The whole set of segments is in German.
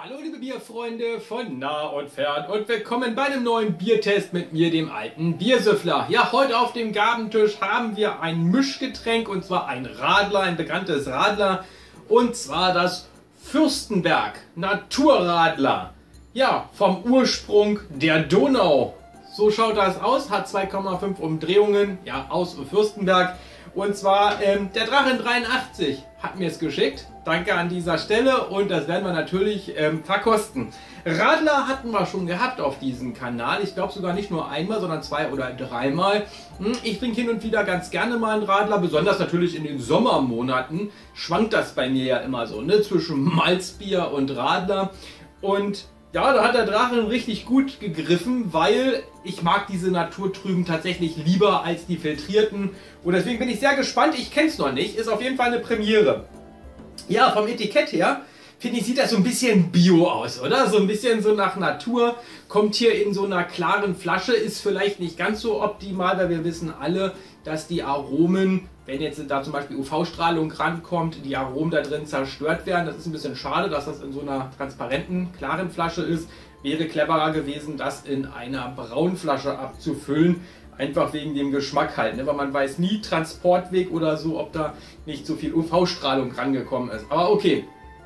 Hallo liebe Bierfreunde von nah und fern und willkommen bei einem neuen Biertest mit mir, dem alten Biersüffler. Ja, heute auf dem Gabentisch haben wir ein Mischgetränk und zwar ein Radler, ein bekanntes Radler und zwar das Fürstenberg Naturradler. Ja, vom Ursprung der Donau. So schaut das aus, hat 2,5 Umdrehungen, ja, aus Fürstenberg. Und zwar der Drachen 83 hat mir es geschickt. Danke an dieser Stelle und das werden wir natürlich verkosten. Radler hatten wir schon gehabt auf diesem Kanal. Ich glaube sogar nicht nur einmal, sondern 2 oder 3 Mal. Ich trinke hin und wieder ganz gerne mal einen Radler, besonders natürlich in den Sommermonaten. Schwankt das bei mir ja immer so, ne? Zwischen Malzbier und Radler. Und ja, da hat der Drachen richtig gut gegriffen, weil ich mag diese naturtrüben tatsächlich lieber als die filtrierten. Und deswegen bin ich sehr gespannt. Ich kenne es noch nicht. Ist auf jeden Fall eine Premiere. Ja, vom Etikett her, finde ich, sieht das so ein bisschen Bio aus, oder? So ein bisschen so nach Natur. Kommt hier in so einer klaren Flasche. Ist vielleicht nicht ganz so optimal, weil wir wissen alle, dass die Aromen, wenn jetzt da zum Beispiel UV-Strahlung rankommt, die Aromen da drin zerstört werden. Das ist ein bisschen schade, dass das in so einer transparenten, klaren Flasche ist. Wäre cleverer gewesen, das in einer braunen Flasche abzufüllen. Einfach wegen dem Geschmack halt, ne? Weil man weiß nie, Transportweg oder so, ob da nicht so viel UV-Strahlung rangekommen ist. Aber okay,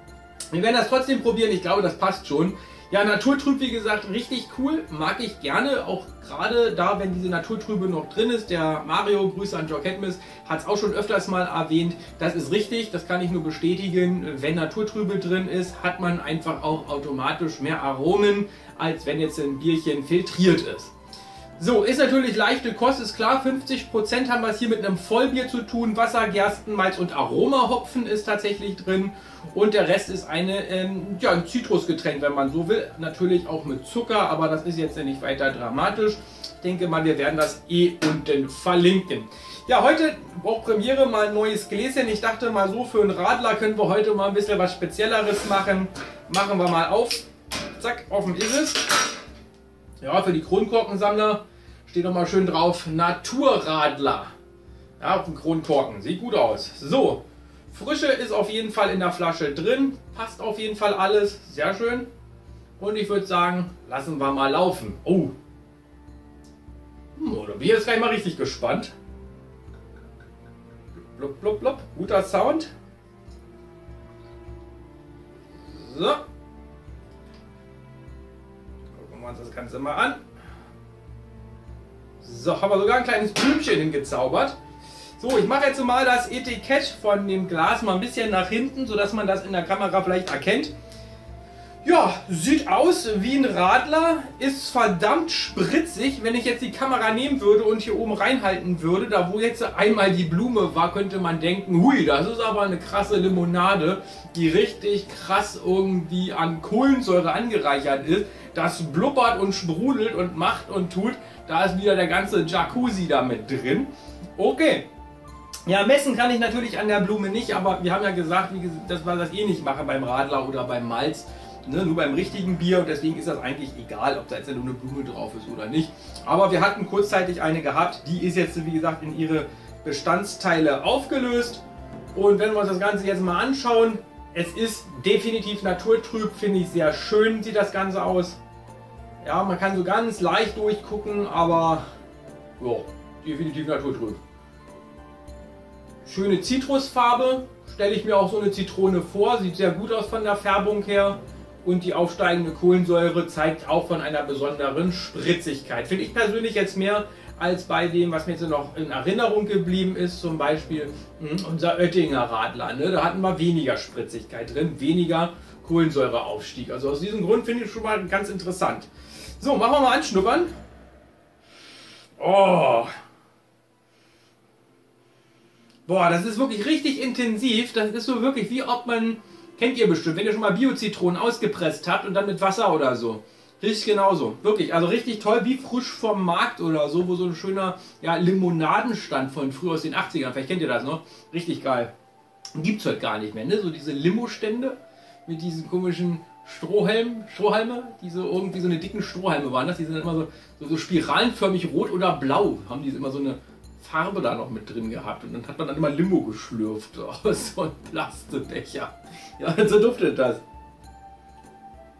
wir werden das trotzdem probieren. Ich glaube, das passt schon. Ja, Naturtrüb, wie gesagt, richtig cool. Mag ich gerne, auch gerade da, wenn diese Naturtrübe noch drin ist. Der Mario, Grüße an Joe Cadmus, hat es auch schon öfters mal erwähnt. Das ist richtig, das kann ich nur bestätigen. Wenn Naturtrübe drin ist, hat man einfach auch automatisch mehr Aromen, als wenn jetzt ein Bierchen filtriert ist. So, ist natürlich leichte Kost, ist klar, 50% haben wir es hier mit einem Vollbier zu tun. Wasser, Gerstenmalz und Aromahopfen ist tatsächlich drin. Und der Rest ist ein Zitrusgetränk, wenn man so will. Natürlich auch mit Zucker, aber das ist jetzt ja nicht weiter dramatisch. Ich denke mal, wir werden das unten verlinken. Ja, heute auch Premiere, mal ein neues Gläschen. Ich dachte mal so, für einen Radler können wir heute mal ein bisschen was Spezielleres machen. Machen wir mal auf. Zack, offen ist es. Ja, für die Kronkorkensammler steht noch mal schön drauf, Naturradler. Ja, auf dem Kronkorken. Sieht gut aus. So, Frische ist auf jeden Fall in der Flasche drin. Passt auf jeden Fall alles. Sehr schön. Und ich würde sagen, lassen wir mal laufen. Oh. Da bin ich jetzt gleich mal richtig gespannt. Blub, blub, blub. Guter Sound. So. Gucken wir uns das Ganze mal an. So, haben wir sogar ein kleines Blümchen hingezaubert. So, ich mache jetzt mal das Etikett von dem Glas mal ein bisschen nach hinten, sodass man das in der Kamera vielleicht erkennt. Ja, sieht aus wie ein Radler, ist verdammt spritzig. Wenn ich jetzt die Kamera nehmen würde und hier oben reinhalten würde, da wo jetzt einmal die Blume war, könnte man denken, hui, das ist aber eine krasse Limonade, die richtig krass irgendwie an Kohlensäure angereichert ist. Das blubbert und sprudelt und macht und tut. Da ist wieder der ganze Jacuzzi da mit drin. Okay. Ja, messen kann ich natürlich an der Blume nicht, aber wir haben ja gesagt, dass wir das eh nicht machen beim Radler oder beim Malz. Ne, nur beim richtigen Bier und deswegen ist das eigentlich egal, ob da jetzt nur eine Blume drauf ist oder nicht. Aber wir hatten kurzzeitig eine gehabt, die ist jetzt wie gesagt in ihre Bestandteile aufgelöst. Und wenn wir uns das Ganze jetzt mal anschauen, es ist definitiv naturtrüb, finde ich sehr schön, sieht das Ganze aus. Ja, man kann so ganz leicht durchgucken, aber ja, definitiv naturtrüb. Schöne Zitrusfarbe, stelle ich mir auch so eine Zitrone vor, sieht sehr gut aus von der Färbung her. Und die aufsteigende Kohlensäure zeigt auch von einer besonderen Spritzigkeit. Finde ich persönlich jetzt mehr als bei dem, was mir jetzt noch in Erinnerung geblieben ist, zum Beispiel unser Oettinger Radler. Ne? Da hatten wir weniger Spritzigkeit drin, weniger Kohlensäureaufstieg. Also aus diesem Grund finde ich schon mal ganz interessant. So, machen wir mal anschnuppern. Oh! Boah, das ist wirklich richtig intensiv. Das ist so wirklich wie ob man... Kennt ihr bestimmt, wenn ihr schon mal Bio-Zitronen ausgepresst habt und dann mit Wasser oder so. Richtig genauso. Wirklich, also richtig toll, wie frisch vom Markt oder so, wo so ein schöner Limonadenstand von früher aus den 80ern, vielleicht kennt ihr das noch. Richtig geil. Gibt es heute gar nicht mehr, ne? So diese Limo-Stände mit diesen komischen Strohhalme, die so irgendwie so eine dicken Strohhalme waren. Die sind dann immer so spiralenförmig rot oder blau. Haben die immer so eine Farbe da noch mit drin gehabt und dann hat man dann immer Limo geschlürft aus so einem Plastikbecher. Ja, so duftet das.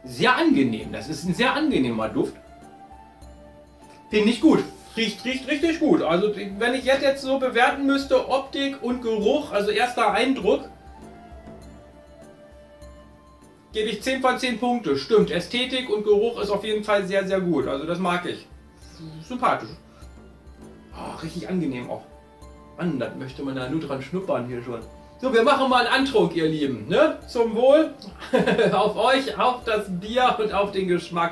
sehr angenehm. Das ist ein sehr angenehmer Duft. Finde ich gut. Riecht richtig gut. Also wenn ich jetzt so bewerten müsste, Optik und Geruch, also erster Eindruck, gebe ich 10 von 10 Punkte. Stimmt, Ästhetik und Geruch ist auf jeden Fall sehr gut. Also das mag ich. Sympathisch. Oh, richtig angenehm auch. Mann, das möchte man da nur dran schnuppern hier schon. So, wir machen mal einen Antrunk, ihr Lieben. Ne? Zum Wohl. Auf euch, auf das Bier und auf den Geschmack.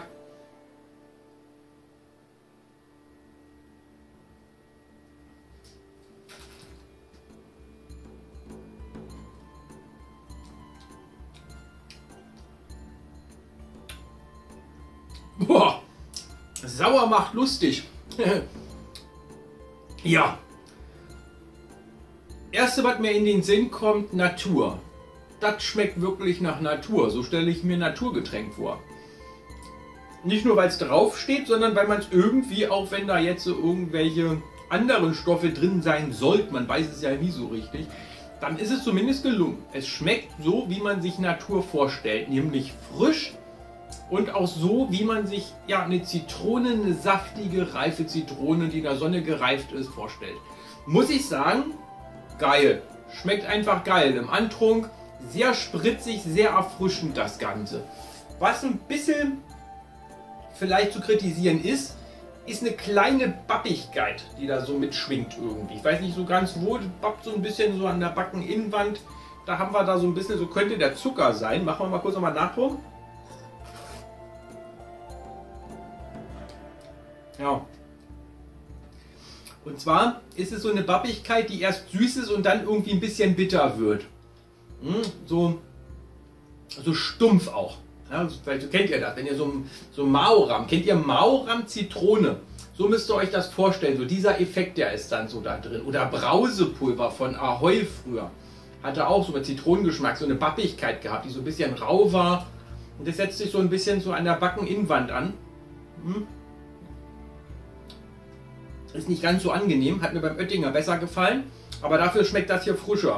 Boah, sauer macht lustig. Ja. Erste, was mir in den Sinn kommt, Natur. Das schmeckt wirklich nach Natur. So stelle ich mir ein Naturgetränk vor. Nicht nur, weil es draufsteht, sondern weil man es irgendwie, auch wenn da jetzt so irgendwelche anderen Stoffe drin sein sollten, man weiß es ja nie so richtig, dann ist es zumindest gelungen. Es schmeckt so, wie man sich Natur vorstellt, nämlich frisch. Und auch so, wie man sich ja eine Zitrone, eine saftige, reife Zitrone, die in der Sonne gereift ist, vorstellt. Muss ich sagen, geil. Schmeckt einfach geil. Im Antrunk sehr spritzig, sehr erfrischend das Ganze. Was ein bisschen vielleicht zu kritisieren ist eine kleine Bappigkeit, die da so mitschwingt irgendwie. Ich weiß nicht so ganz wo, das bappt so ein bisschen so an der Backeninnenwand. Da haben wir da so ein bisschen, so könnte der Zucker sein. Machen wir mal kurz nochmal Nachdruck. Ja. Und zwar ist es so eine Bappigkeit, die erst süß ist und dann irgendwie ein bisschen bitter wird. So stumpf auch. Ja, vielleicht so kennt ihr das, wenn ihr so Maoram, kennt ihr Maoram Zitrone? So müsst ihr euch das vorstellen. So dieser Effekt, der ist dann so da drin. Oder Brausepulver von Ahoi früher. Hatte auch so mit Zitronengeschmack, so eine Bappigkeit gehabt, die so ein bisschen rau war. Und das setzt sich so ein bisschen so an der Backeninnenwand an. Ist nicht ganz so angenehm, hat mir beim Oettinger besser gefallen, aber dafür schmeckt das hier frischer.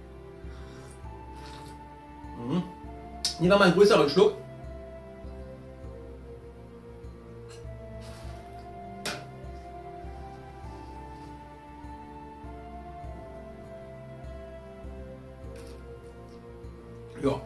Nehmen wir mal einen größeren Schluck. Ja.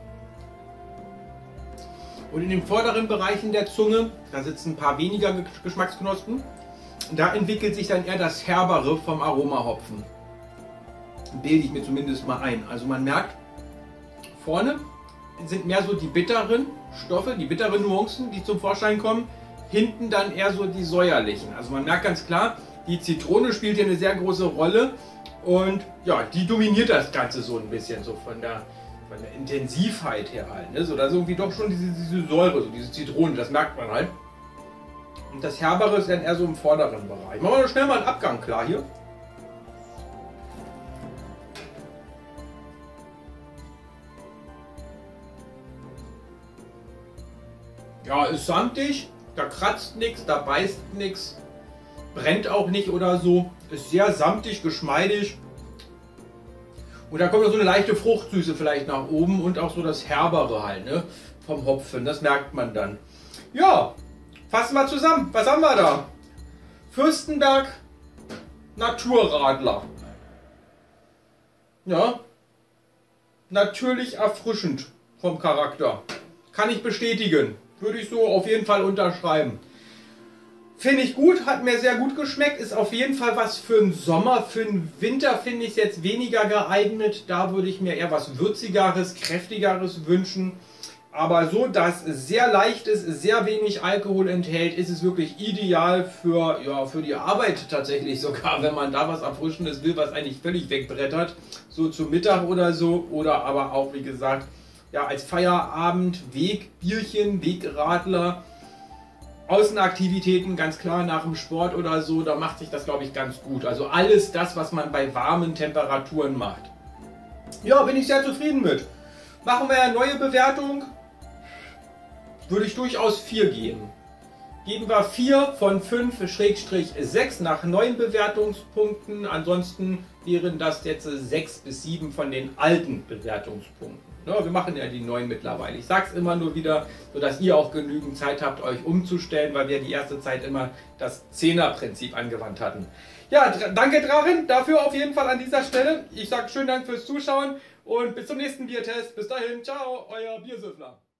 Und in den vorderen Bereichen der Zunge, da sitzen ein paar weniger Geschmacksknospen. Da entwickelt sich dann eher das Herbere vom Aromahopfen. Bilde ich mir zumindest mal ein. Also man merkt, vorne sind mehr so die bitteren Stoffe, die bitteren Nuancen, die zum Vorschein kommen. Hinten dann eher so die säuerlichen. Also man merkt ganz klar, die Zitrone spielt hier eine sehr große Rolle. Und ja, die dominiert das Ganze so ein bisschen, so von der Intensivheit her halt. Ne? So, da ist irgendwie doch schon diese Säure, so diese Zitrone, das merkt man halt. Und das Herbere ist dann eher so im vorderen Bereich. Machen wir schnell mal einen Abgang klar hier. Ja, ist samtig, da kratzt nichts, da beißt nichts, brennt auch nicht oder so. Ist sehr samtig, geschmeidig. Und da kommt noch so eine leichte Fruchtsüße vielleicht nach oben und auch so das Herbere halt, ne? Vom Hopfen, das merkt man dann. Ja. Fassen wir zusammen. Was haben wir da? Fürstenberg Naturradler. Ja. Natürlich erfrischend vom Charakter. Kann ich bestätigen. Würde ich so auf jeden Fall unterschreiben. Finde ich gut, hat mir sehr gut geschmeckt. Ist auf jeden Fall was für den Sommer. Für den Winter finde ich es jetzt weniger geeignet. Da würde ich mir eher was Würzigeres, Kräftigeres wünschen. Aber so, dass es sehr leicht ist, sehr wenig Alkohol enthält, ist es wirklich ideal für, ja, für die Arbeit tatsächlich sogar, wenn man da was Erfrischendes will, was eigentlich völlig wegbrettert, so zum Mittag oder so, oder aber auch, wie gesagt, ja, als Feierabend, Wegbierchen, Wegradler, Außenaktivitäten, ganz klar nach dem Sport oder so, da macht sich das, glaube ich, ganz gut. Also alles das, was man bei warmen Temperaturen macht. Ja, bin ich sehr zufrieden mit. Machen wir eine neue Bewertung. Würde ich durchaus 4 geben. Geben wir 4 von 5/6 nach neuen Bewertungspunkten. Ansonsten wären das jetzt 6 bis 7 von den alten Bewertungspunkten. Ne, wir machen ja die neuen mittlerweile. Ich sag's immer nur wieder, sodass ihr auch genügend Zeit habt, euch umzustellen, weil wir die erste Zeit immer das 10er-Prinzip angewandt hatten. Ja, danke Drachen, dafür auf jeden Fall an dieser Stelle. Ich sage schönen Dank fürs Zuschauen und bis zum nächsten Biertest. Bis dahin, ciao, euer Biersüffler.